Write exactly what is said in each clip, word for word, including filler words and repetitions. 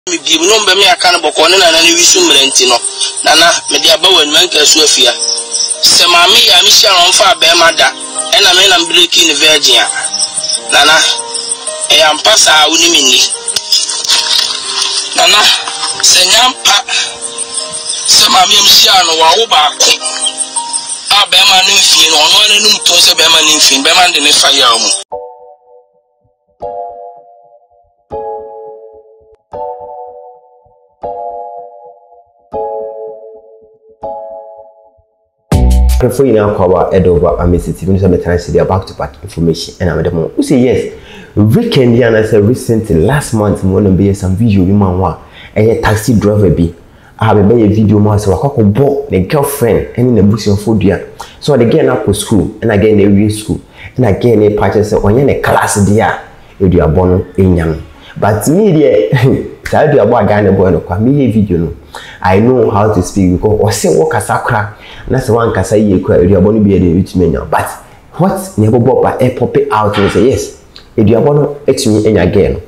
Me give no be me aka no boko ne na na wi sumrenti no nana me dia ba wan man ka su afia se Maame Yaa mi sha on fa be ma da e na me na breaking the virgin nana e am pasa uni mini nana se nyampa se Maame Yaa mi sha no wa wo ba ko a be ma no mfi no ono na num to se be ma no mfi be ma de ne fa ya mu. Before you now cover head over AMISTY, you know some back to back information and I'm the one who say yes. Weekend and I said recently last month I'm gonna be some video you man wa a taxi driver be. I have a video man so I can bought the girlfriend and in the bush of food yeah. So I get up to school and I get in a real school and I get in a patches on a class there if you are born in young. But me there I do about Ghana boy no me video no. I know how to speak because or say what kasakra na say one kasa ye kwa eduabon be dey with me now. But what never bought by air pop it out and say yes eduabon etimi enya again.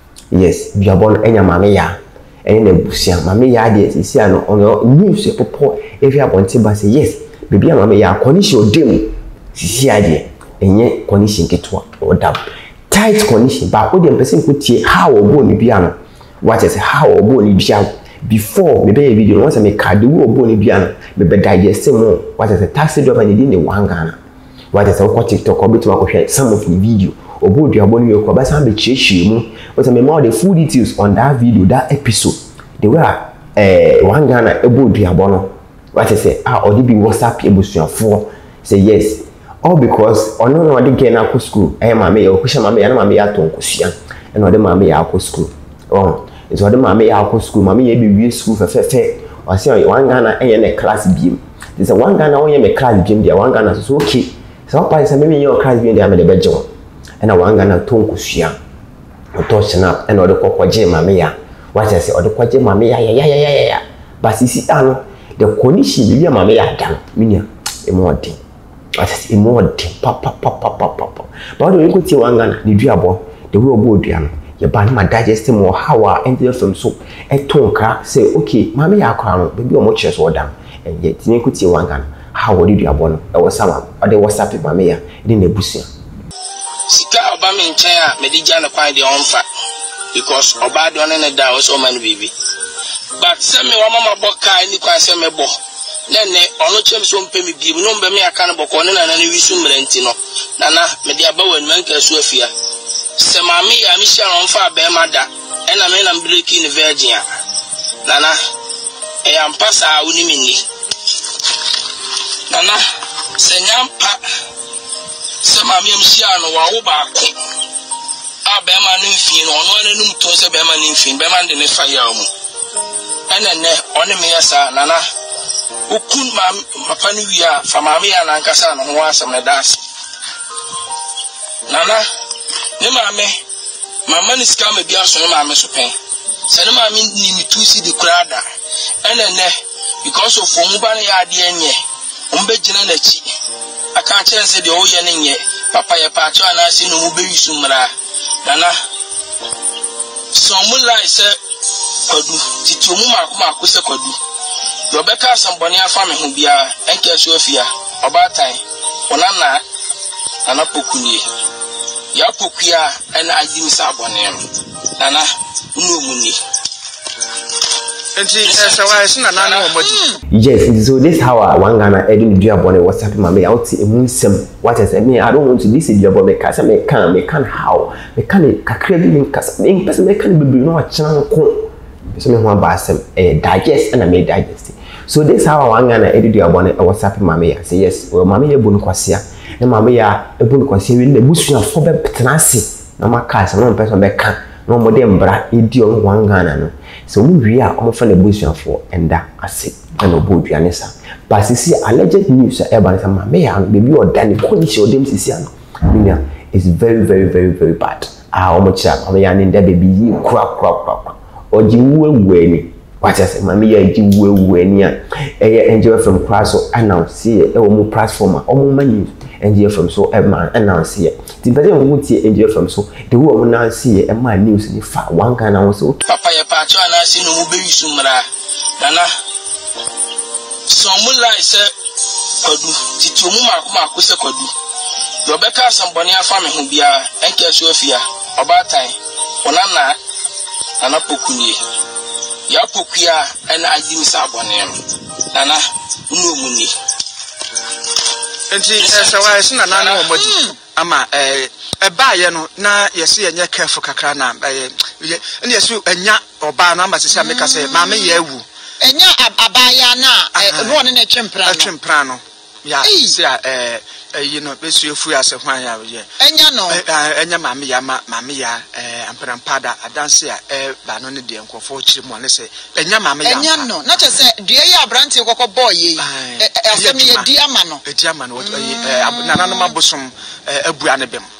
Yes eduabon enya Maame Yaa enya na busia Maame Yaa dey sisi ano on news e popo if you abonti ba say yes baby Maame Yaa condition dem sisi ade enye condition ketwa or dab tight condition ba o dem person ko tie how obo ni bia no what is how obo ni bia before me be video once me card wo obo ni bia no me be digest mo what is a taxi driver ni dey one Ghana what is a ko TikTok obi to akwohwe some of the video obo duabo ni ko ba san be chiechie mu what is me more the full details on that video that episode they were eh one Ghana obo duabo no what is say ah odi bi WhatsApp ebusuafo say yes all because ono no odi get na ko school eh Maame Yaa okusha Maame Yaa na Maame Yaa tonkosia and odi Maame Yaa ko school oh it's what the Maame Yaa ko school Maame Yaa be we school fe fe fe o say one Ghana enye na class biem this one Ghana onye me class biem dia one Ghana so okay so pa say me your class biem dia me de beje and one Ghana tonkosia o to snap and odi kokwaje Maame Yaa what say odi kwaje Maame Yaa ya ya ya ya ya but sisi ano the condition bi Maame Yaa dan minia e mo odin as e mo odin pa pa pa pa pa pa but we go tie one Ghana ni duabo the way obo odua no ye ban ma digest more how our enter from so e tonka say okay Maame Yaa kwa no baby o mo kire so odam and yet ni ko tie one Ghana how would you abon e was sama o de WhatsApp Maame Yaa ni na busia sika oba me nchen a me di ja no kwan de onfa because oba de on na da o so man bibi but say me wa mama boka ni kwa say me bo nene ono chem so mpe me bi no mbe me aka no boko ne na na wi sumrenti no nana me di aba wan man ka su afia se Maame Yaa mi sha on fa be ma da e na me na breaking the virgin nana e am pasa uni mini nana se nyampa se Maame Yaa mi sha no wa wo ba ko a be ma no mfi no ono na num to se be ma no mfi be ma de ne fa ya mu enene one me yasa nana ukun ma papa ni wi a fa Maame Yaa na nkasa no ho asem na das nana ne maame mama ni ska me bia so ne maame so pen se ne maame ni mi tu si de krada enene because of omu ba ne ya de enye ombe gina na chi aka chen se de o ye ne nye papa ye pa cho na se no mu be wisu mra nana so mu lai se kwadu titi omu ma kuma akose kwadu do be ka samboni afa me ho bia enke so afia obatan ona na ana pokunie ya pokuya and ajim sabone nana numuni yes so this how one Ghana edin duabone WhatsApp Maame Yaa oti emunsem what is me I don't want to this duabone me kasa me can me can how me can kakra bi me kasa me person me can be no achana ko so me ho ba asem eh digest and I may digest so this how one Ghana edin duabone WhatsApp Maame Yaa say yes well Maame Yaa bonu kwasia na Maame Yaa ebonu kwasia wi na busua fo be tenase na makasa no person be kan no mo de mbra edi on one Ghana no so mu wi a omo fa na busua fo enda ase na obo duane sa but sisi alleged news e ba na Maame Yaa baby o dani konisi o dem sisi ano minia is very very very very bad ah omo cha Maame Yaa ni nda baby yi kura kura kura o ji wuwu ani what I say Maame Yaa ji wuwu ani a e enjoy from class so announce e o mu platform o mu mani N G F M so a man announce here. The person who see N G F M so the woman now see a man news in the fact one can also. Papa, your patch and I see no baby sumra. Nana, some like say, Kodu, Titumuma Kusa Kodu. Rebecca, somebody family who be a Enkel Sofia, about time, Onana, and a Pokuni. Yapukia and I didn't sabonem. Nana, no money. And she says, I was not an ama a buyer no na yesi enye careful kakra na and yes you enya oba na ma se make say Maame Yaa wu enya abaya na no ne chempra no chempra no ya say eh you know be su efu ase hwan ya ye enya no enya Maame Yaa ma Maame Yaa eh amprampada adanse a eh ba no ne de nkofo chiri mu ne say enya Maame Yaa enya no na che say de ya abrante kokko boy yi asem ye di ama no e di ama no eh nana no mabosom abua ne bem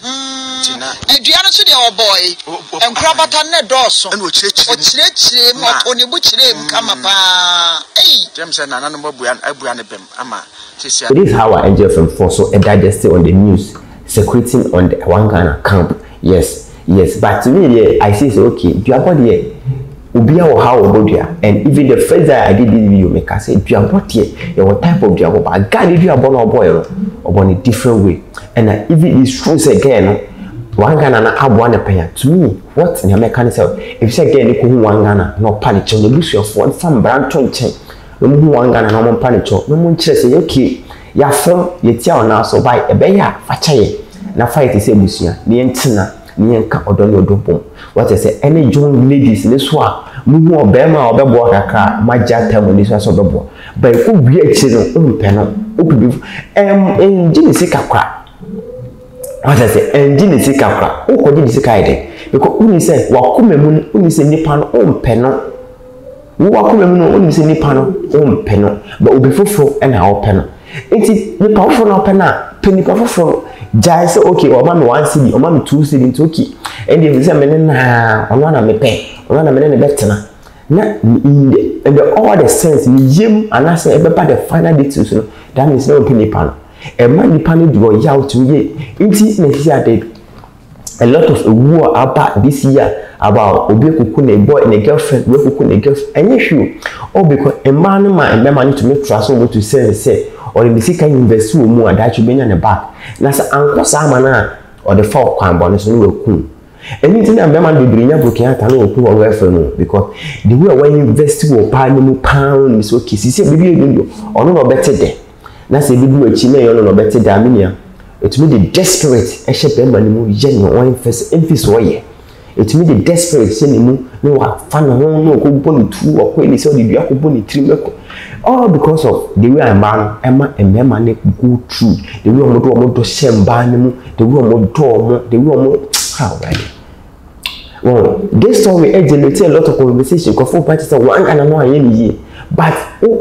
tina adua no so de o boy enkrabata ne doso e no chirechire o chirechire mo oni bu chire m kama pa eh dem say nana no mabua abua ne bem ama tisia. It is how I N G F M for so a digested on the news secreting on the one Ghana camp. Yes, yes, but to me yeah, I say so okay. Do you have here? Ubia or how about here? And even the first day I did this video, make I say, do you have what here? What type of job? I got if you are born or boy or in a different way. And uh, even it's true again, one Ghana na abu one pair. To me, what in your mechanism? If you say again, you could one Ghana, no panic, you lose your phone, some brand tone chain. No more one Ghana, no more panic, no more chess, okay. Ya from ye tell now so by a bear, fachaye. Na fight is a busia, the entina. Nienka odoni odopom what I say any young ladies in this one muhu obema obebo kakra maja tamo ni so obebo but ku bi achi no umpe no obi em engine sika kwa what I say engine sika kwa ukodi di sika ide because uni say wakome mu uni say nipa no umpe no wakome mu no uni say nipa no umpe no but obi fofo e na ope no enti nipa fofo no ope na penipa fofo Jai say okay, or mommy one C D, or mommy two C D into okay. And if you say men na on one me pay, on one me better na. Na in the and the all the sense me yim and I say about the final details no. That means no penny pan. A man the pan do yaw to ye. Inti next year a lot of war about this year about obi kuku na boy and a girlfriend, we kuku na girlfriend. And yes you all because a man man and man need to make trust over to say say or the sika invest wo mu ada chu benya ne back na sa anko sa mana or the four kwan bonus no we ku anything na bema de brinya broken ata no ku wo we no because the way when invest wo pa ni mu pound is okay sisi bibi edo ono no better de na se bibi achi na yo no better da minia it me the desperate e she bema ni mu ye no one first emphasis wo ye it me the desperate se ni mu no wa fa no no ko boni tu o ko ni se o di dua ko boni trim ko all because of the way a man Emma and Emma go through the way I'm going to send Barnum, the way I'm going the way I'm how right. Well, this story generated a lot of conversation because four parties are one and another year. But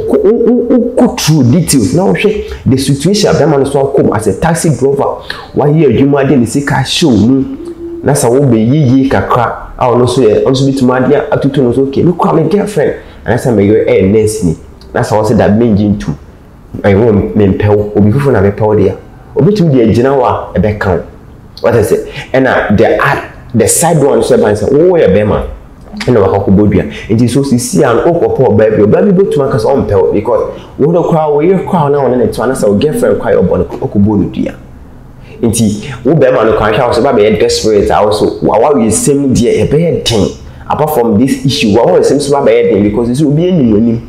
who go through details now? The situation of them on come as a taxi driver. One year you might didn't see car show me. That's a woman ye kakra. I also also be to my dear attitude was okay. Look, I'm a girlfriend, and that's a major air nurse. That's also that mean too. I won't mean pel or before I pel there. Or between the general a back count. What I say, and uh, the uh, the side one said, oh, a bema. And our Hokobobia. It is so see an open poor baby, baby go to make us on pel because we don't cry, we cry now and then to answer our girlfriend cry upon Okobono dear. Indeed, who bema no cry house about being desperate also. While we same dear a bad thing. Apart from this issue, what was seems to be bad thing because it will be any money.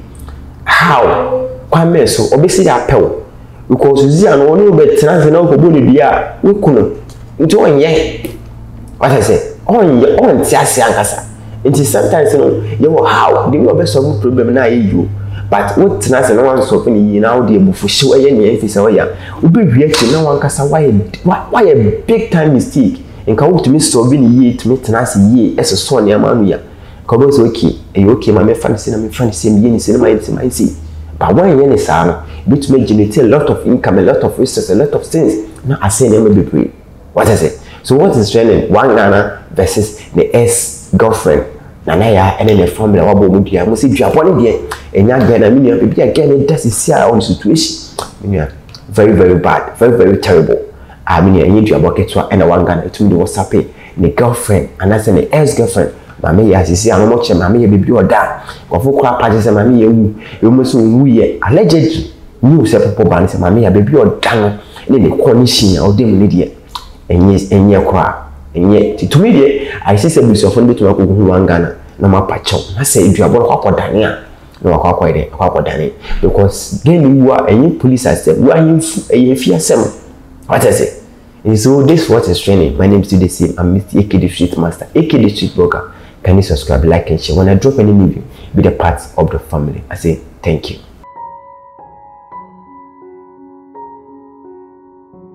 How? Kwame so obviously that pel because you see an one be trans na ko body dia we kunu nti onye what I say on on ti ase ankasa nti sometimes no you how the we be solve problem na you but what trans na one so fini na wo de bufu hye we ne emfisa wo ya wo be hwie na wan kasa why why a big time mistake nka wo to me solve ni ye to me trans ye eso so ne amanu ya ko so okay e okay ma me fancy na me fancy me ye ni se na my my see. But when you are which may generate a lot of income, a lot of resources, a lot of things. Now I say never be free. What is it? So what is trending? One Ghana versus the ex-girlfriend. Nanaya and then the formula what would you must see Japan there and young Ghana meaning maybe again it does see our own situation. very very bad, very very terrible. I mean, I need to about get and one gun to me was happy. The girlfriend and that's an ex girlfriend. Maame Yaa sisi ano mo che maame Yaa baby oda. Kofo kwa party say maame Yaa wu. You must wu ye allegedly. You say popo ban say maame Yaa baby oda no. Ne ne condition ya ode mu ne de. Enye enye kwa. Enye to me de I say say buso fo betu akogu one gun na ma pacho. Na say eduabo kwa kwa dane a. No kwa kwa ide kwa kwa dane because gen wu a enye police asem. Wu anyi enye fi asem. What I say? And so this what is training. My name is still the same. I'm Mister A K the Street Master, A K the Street Blogger. Can you subscribe, like, and share? When I drop any video, be the part of the family. I say thank you.